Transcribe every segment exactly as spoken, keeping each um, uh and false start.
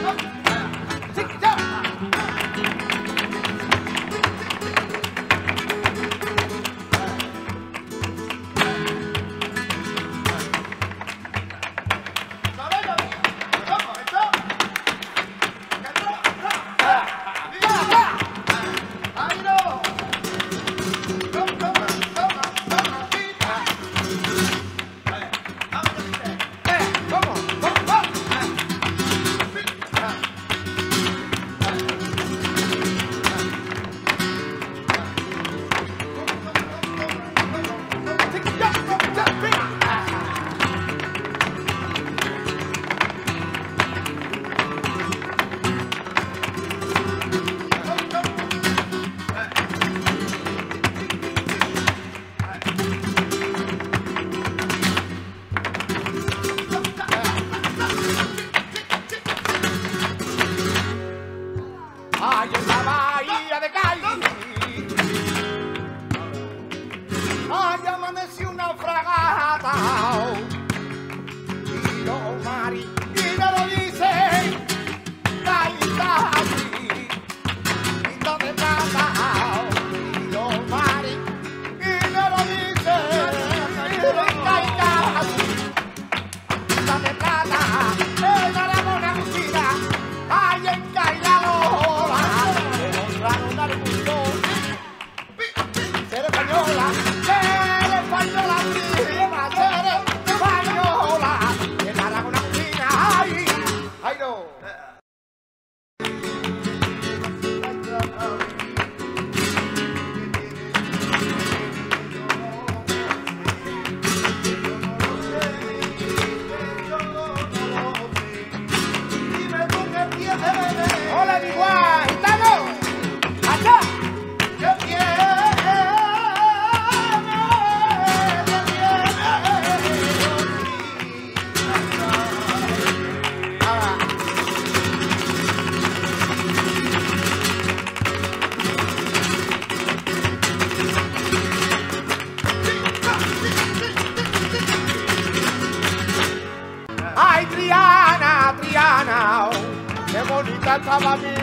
bonita estaba mi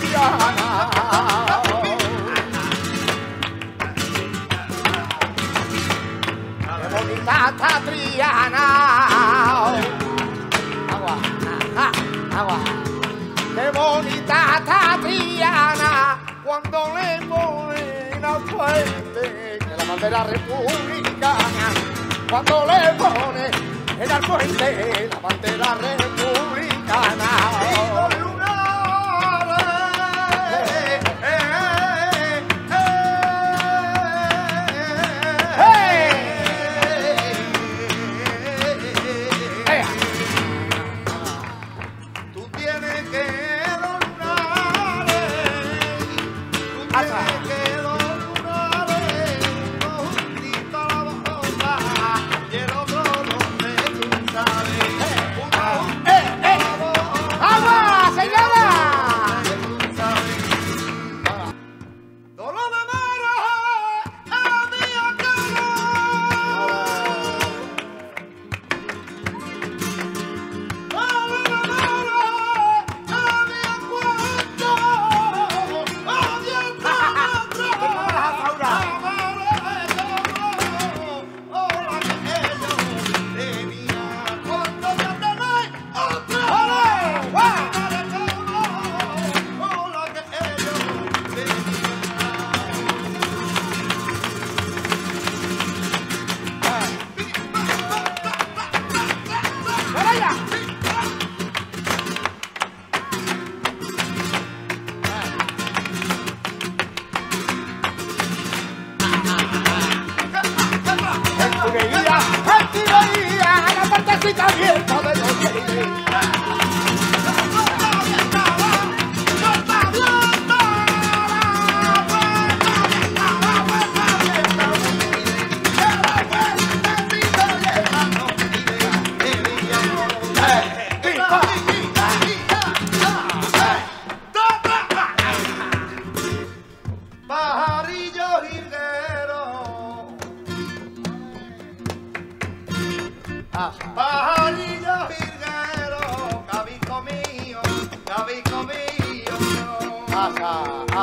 Triana. Qué bonita está Triana. Agua, ajá, agua. Qué bonita está Triana cuando le ponen al puente de la bandera republicana. Cuando le ponen en el puente la bandera republicana.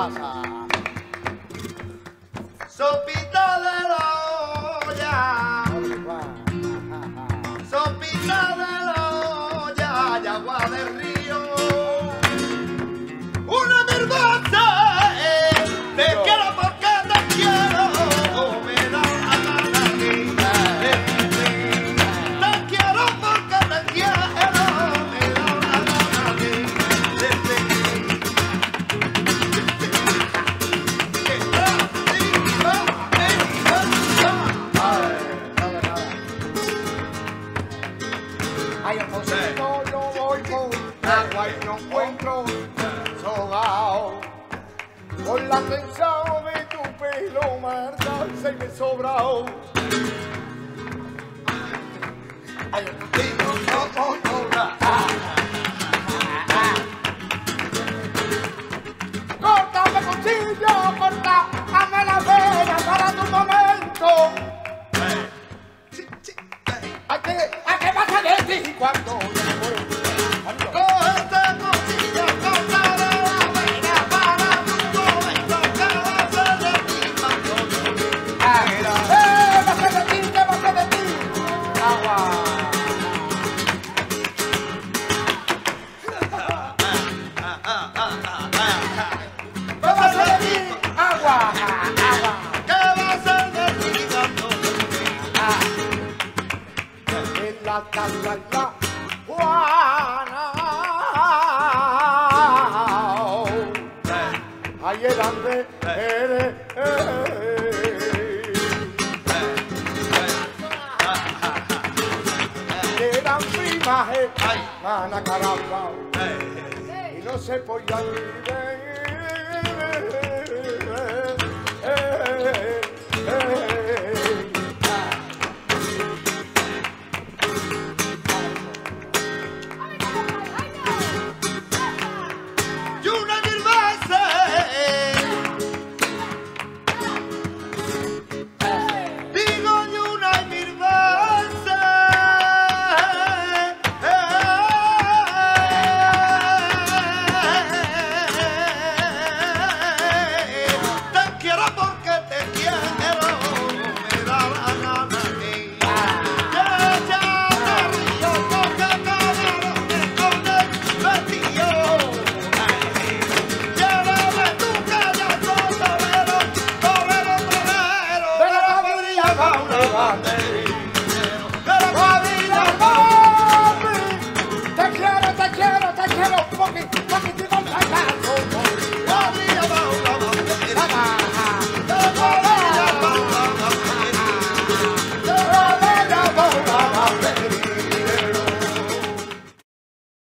pasa? Sopita de la olla, sopita de la olla y agua del río. Una vergüenza, eh, te quiero porque te quiero, me da la gana de ti. Te quiero porque te quiero, me da la gana de ti. Ay, Alfonsino, yo voy con agua y no encuentro sobao. Por la tensión de tu pelo, Marta, se me sobrao. Ay, Alfonsino, yo voy con agua. Córtame cuchillo, corta, dame la vena para tu momento. ¿A qué, a qué pasa de ti cuando yo me voy? Cuando- Cógete cosilla, córtale la vena para tu momento, que va a ser de ti cuando yo Ah, ¡eh! ¡Va a ser de ti! ¿Qué va a ser de ti? ¡Agua! ¿Qué va a ser de ti? ¡Agua! ¡Agua! ¿Qué va a ser de ti cuando yo Ah. En la casa en la Juana. Ahí es donde eres. Quedan primaje, mana caramba. Y no se podía vivir.